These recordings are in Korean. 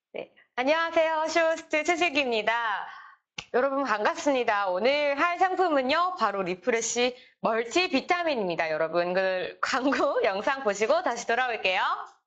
네. 안녕하세요. 쇼호스트 최슬기입니다. 여러분 반갑습니다. 오늘 할 상품은요, 바로 리프레쉬 멀티 비타민입니다. 여러분, 그 광고 영상 보시고 다시 돌아올게요.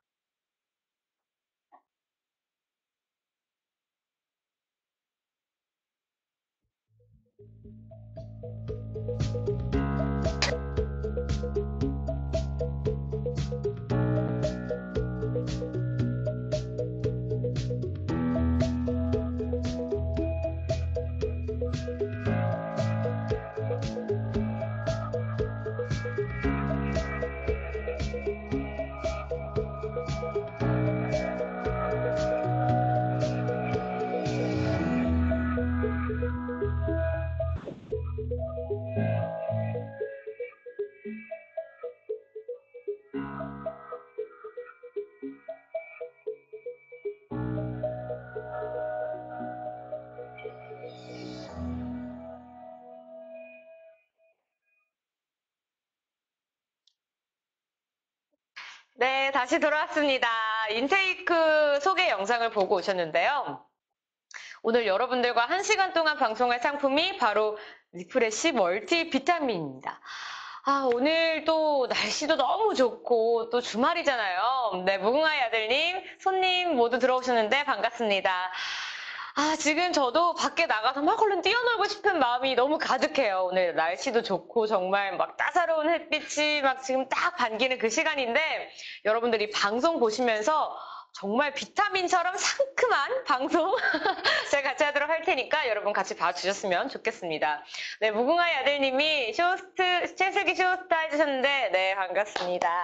네, 다시 돌아왔습니다. 인테이크 소개 영상을 보고 오셨는데요. 오늘 여러분들과 1시간 동안 방송할 상품이 바로 리프레쉬 멀티 비타민입니다. 오늘 또 날씨도 너무 좋고 또 주말이잖아요. 네, 무궁화의 아들님, 손님 모두 들어오셨는데 반갑습니다. 지금 저도 밖에 나가서 막 얼른 뛰어놀고 싶은 마음이 너무 가득해요. 오늘 날씨도 좋고 정말 막 따사로운 햇빛이 막 지금 딱 반기는 그 시간인데 여러분들이 방송 보시면서 정말 비타민처럼 상큼한 방송 제가 같이 하도록 할 테니까 여러분 같이 봐주셨으면 좋겠습니다. 네, 무궁화의 아들님이 쇼호스트, 최슬기 쇼호스트 해주셨는데 네, 반갑습니다.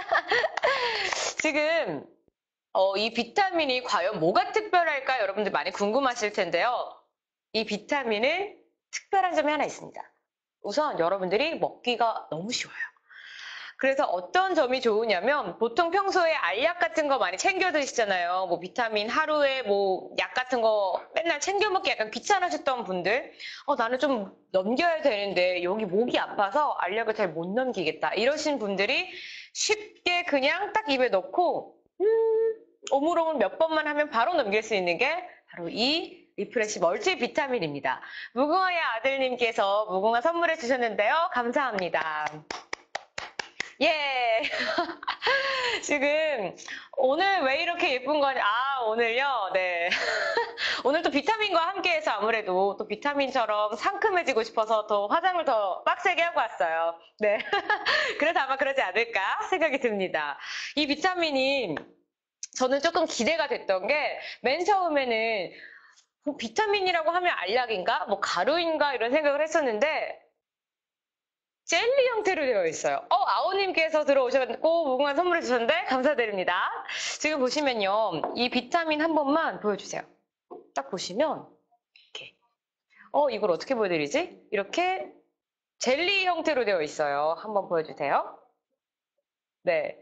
지금 이 비타민이 과연 뭐가 특별할까 여러분들 많이 궁금하실 텐데요. 이 비타민은 특별한 점이 하나 있습니다. 우선 여러분들이 먹기가 너무 쉬워요. 그래서 어떤 점이 좋으냐면 보통 평소에 알약 같은 거 많이 챙겨 드시잖아요. 뭐 비타민 하루에 뭐 약 같은 거 맨날 챙겨 먹기 약간 귀찮으셨던 분들 나는 좀 넘겨야 되는데 여기 목이 아파서 알약을 잘 못 넘기겠다 이러신 분들이 쉽게 그냥 딱 입에 넣고 오물오물 몇 번만 하면 바로 넘길 수 있는 게 바로 이 리프레쉬 멀티 비타민입니다. 무궁화의 아들님께서 무궁화 선물해 주셨는데요. 감사합니다. 예. 지금 오늘 왜 이렇게 예쁜 거냐? 오늘요. 네. 오늘 또 비타민과 함께해서 아무래도 또 비타민처럼 상큼해지고 싶어서 더 화장을 더 빡세게 하고 왔어요. 네. 그래서 아마 그러지 않을까 생각이 듭니다. 이 비타민이 저는 조금 기대가 됐던 게 맨 처음에는 뭐 비타민이라고 하면 알약인가? 뭐 가루인가? 이런 생각을 했었는데 젤리 형태로 되어 있어요. 아오님께서 들어오셨고 무궁화 선물해 주셨는데 감사드립니다. 지금 보시면요. 이 비타민 한 번만 보여주세요. 딱 보시면 이렇게 이걸 어떻게 보여드리지? 이렇게 젤리 형태로 되어 있어요. 한번 보여주세요. 네.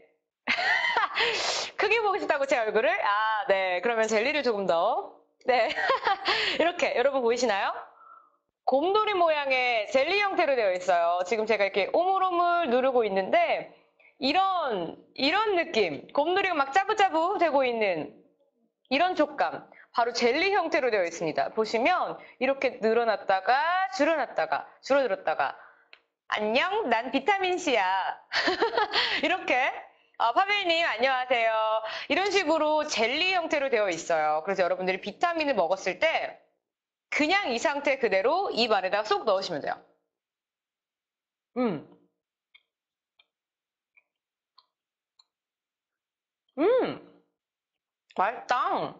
크게 보고 싶다고 제 얼굴을? 네. 그러면 젤리를 조금 더. 네. 이렇게 여러분 보이시나요? 곰돌이 모양의 젤리 형태로 되어 있어요. 지금 제가 이렇게 오물오물 누르고 있는데 이런 느낌, 곰돌이가 막 짜부짜부 되고 있는 이런 촉감, 바로 젤리 형태로 되어 있습니다. 보시면 이렇게 늘어났다가 줄어났다가 줄어들었다가 안녕, 난 비타민C야. 이렇게 파벨님 안녕하세요. 이런 식으로 젤리 형태로 되어 있어요. 그래서 여러분들이 비타민을 먹었을 때 그냥 이 상태 그대로 입 안에다 쏙 넣으시면 돼요. 음, 맛있다.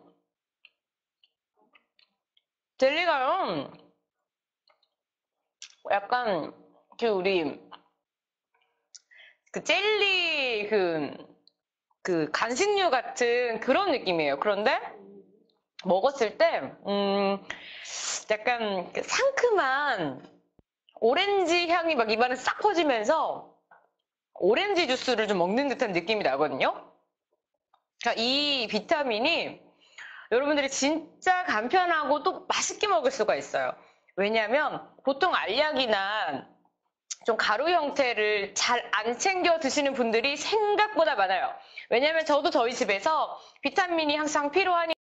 젤리가요, 약간, 우리, 젤리, 간식류 같은 그런 느낌이에요. 그런데, 먹었을 때, 약간, 상큼한 오렌지 향이 막 입안에 싹 퍼지면서, 오렌지 주스를 좀 먹는 듯한 느낌이 나거든요? 그러니까 이 비타민이 여러분들이 진짜 간편하고 또 맛있게 먹을 수가 있어요. 왜냐하면 보통 알약이나 좀 가루 형태를 잘 안 챙겨 드시는 분들이 생각보다 많아요. 왜냐하면 저도 저희 집에서 비타민이 항상 필요하니